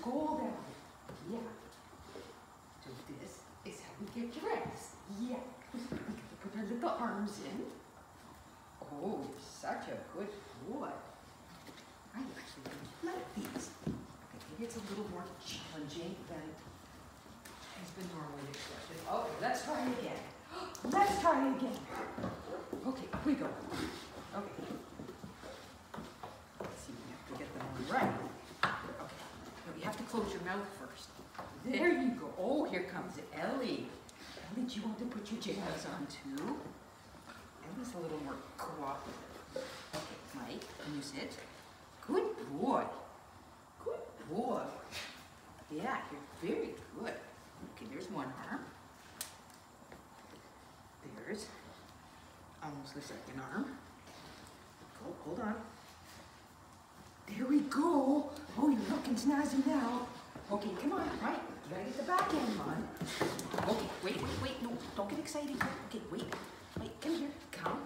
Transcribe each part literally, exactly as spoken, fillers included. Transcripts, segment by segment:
gold out. Yeah. So this is how we get dressed. Yeah. We gotta put our little arms in. Oh, you're such a good boy. I actually really like these. Okay, maybe it's a little more challenging than has been normally expected. Okay, let's try it again. Let's try it again. Okay, up we go. Okay. Let's see, we have to get them on right. Okay, but you have to close your mouth first. There you go. Oh, here comes Ellie. Ellie, do you want to put your jammies on too? Ellie's a little more cooperative. Okay, Mike, can you sit? Good boy. Good boy. Yeah, you're very good. Okay, there's one arm. There's almost the second arm. Go, hold on. There we go. Oh, you're looking snazzy now. Okay, come on, right. You gotta get the back end on. Okay, wait, wait, wait. No, don't get excited. Okay, wait. Wait, come here. Come.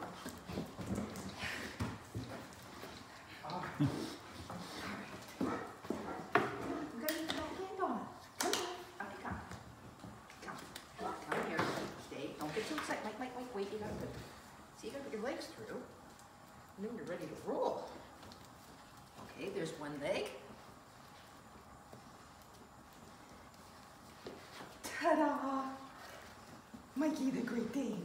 All right. All right. We gotta get the back end on. Come on. Okay, come. Come. Come here. Stay. Don't get too excited. Mike, Mike, Mike, wait. You gotta put, see, you gotta put your legs through. And then you're ready to roll. Okay, there's one leg. Ta-da! Mikey the Great Dane.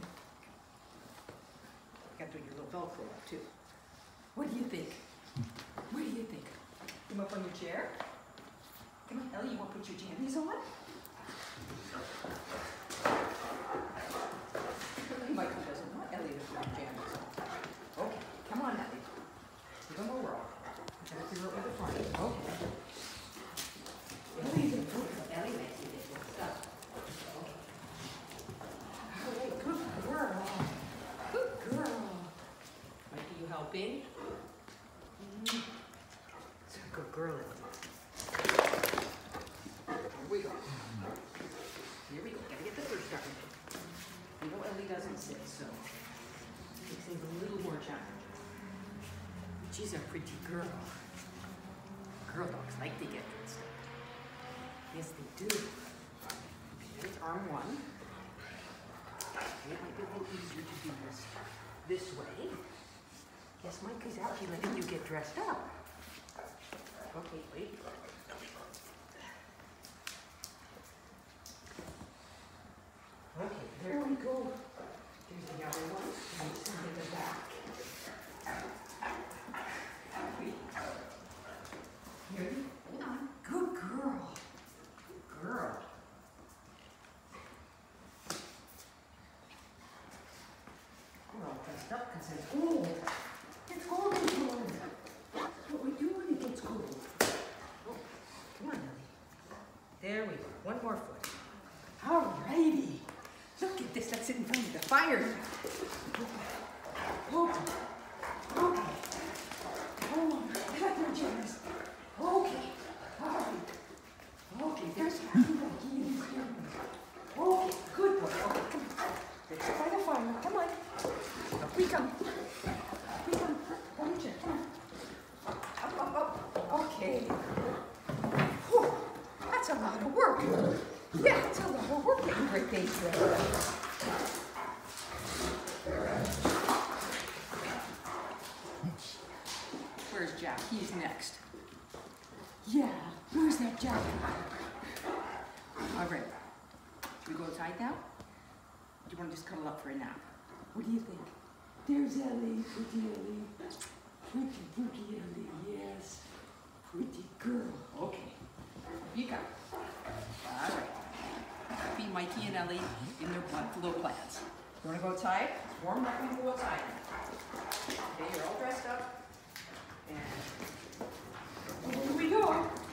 You got to do your little Velcro up too. What do you think? What do you think? Come up on your chair. Come on, Ellie, you want to put your jammies on? Mikey doesn't want Ellie to put her jammies on. Okay, come on, Ellie. You don't know where all. I gotta figure out where to find it. Okay. Ellie's a good girl. Ellie makes you get good stuff. Okay. All right, good girl. Good girl. Mikey, you helping? Mm-hmm. It's a good girl. Here we go. Here we go. Gotta get the first arm. You know Ellie doesn't sit, so it makes things a little more challenging. She's a pretty girl. Girl dogs like to get good stuff. Yes, they do. Okay, there's arm one. Okay, it might be a little easier to do this this way. Yes, Mike is actually letting you get dressed up. Okay, wait. Okay, there we go. Here's the other one. Nice and in the back. Here, hold on. Good girl. Good girl. We're all dressed up because it's cold. It's cold in here. That's what we do when it gets cold. Oh, come on, Ellie. There we go. One more foot. All righty. Look at this. Let's sit in front of the fire. Okay. Okay. Hold on. I got your jammies. Okay. All right. Okay. There's Happy Mikey and his jammies. Okay. Good boy. Okay. Come on. Let's find a fire. Come on. Up we come. Up we come. Come on, Come on. Up, up, up. Okay. Whew. That's a lot of work. Yeah, it's a lot of work getting Great Danes ready. Where's Jack? He's next. Yeah, where's that Jack? All right. Should we go outside now? Do you want to just cuddle up for a nap? What do you think? There's Ellie, pretty Ellie. Pretty, pretty Ellie, yes. Pretty girl. Okay. You go. All right. Happy Mikey and Ellie in their Buffalo Plaids. You want to go outside? It's warm enough we can go outside. Okay, you're all dressed up. And here we go.